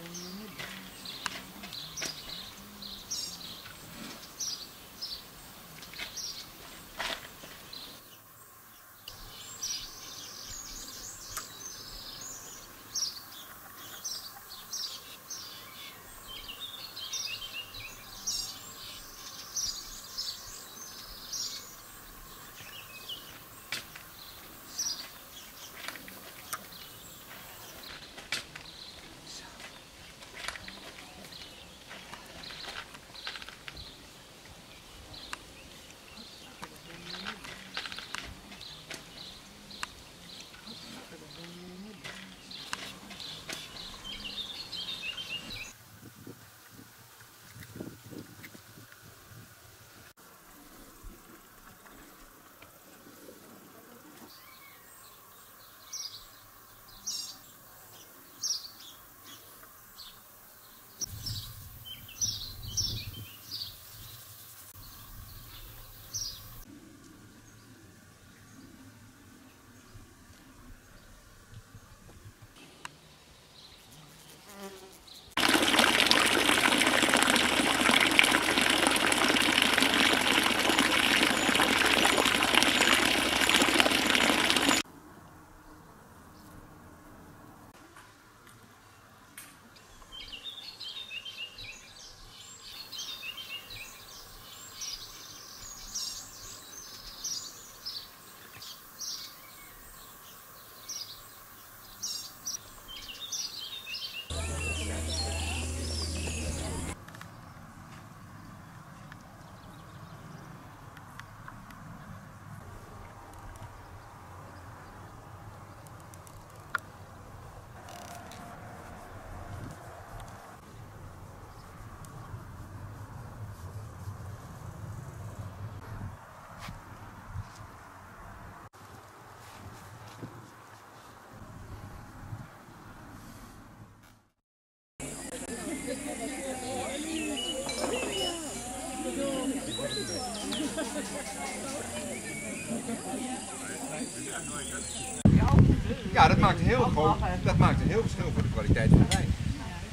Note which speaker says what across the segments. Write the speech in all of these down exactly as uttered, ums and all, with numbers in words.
Speaker 1: Ja, dat maakt, een heel groot, dat maakt een heel verschil voor de kwaliteit van de wijn.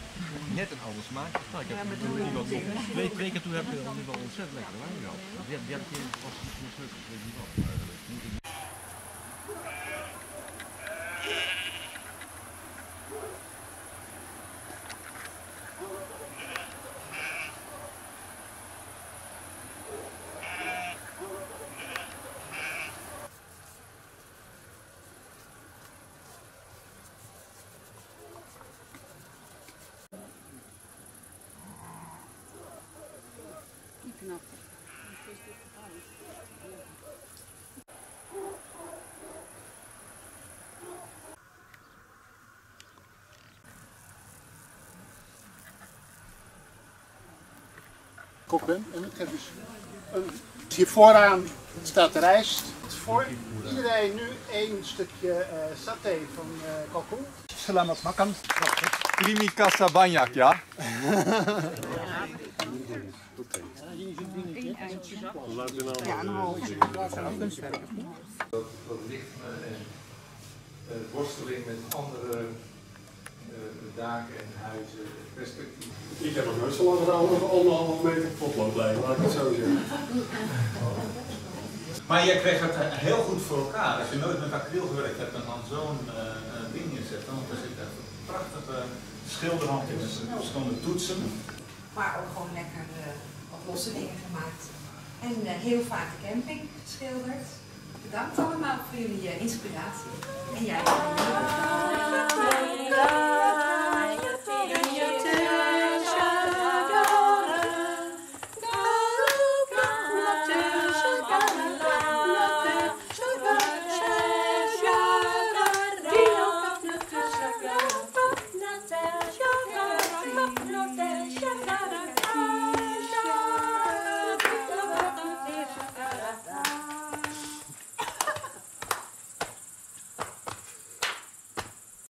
Speaker 1: Net een ander smaak.
Speaker 2: Nou, ik heb twee, twee keer toen heb je in ieder geval ontzettend lekker wijn gehad. Die derde keer was het niet gelukkig, weet niet wat.
Speaker 3: Knap.
Speaker 4: Kok ben en ik heb dus een, hier vooraan staat de rijst. Voor iedereen nu één stukje uh, saté van uh, kalkoen. Selamat makan.
Speaker 1: Primi Casa Banyak, ja?
Speaker 3: Ja, een halve.
Speaker 1: Dat licht en worsteling met andere daken en huizen, perspectief.
Speaker 5: Ik heb nog nooit zo lang gedaan over anderhalve meter potlood leggen, laat ik het zo zeggen.
Speaker 6: Maar jij kreeg het heel goed voor elkaar. Als je nooit met acryl gewerkt hebt en dan zo'n uh, ding neerzetten, want er zit echt een prachtige schilderhand in, dus verschillende toetsen.
Speaker 7: Maar ook gewoon lekker uh, wat losse dingen gemaakt. En uh, heel vaak de camping geschilderd. Bedankt allemaal voor jullie uh, inspiratie. En jij.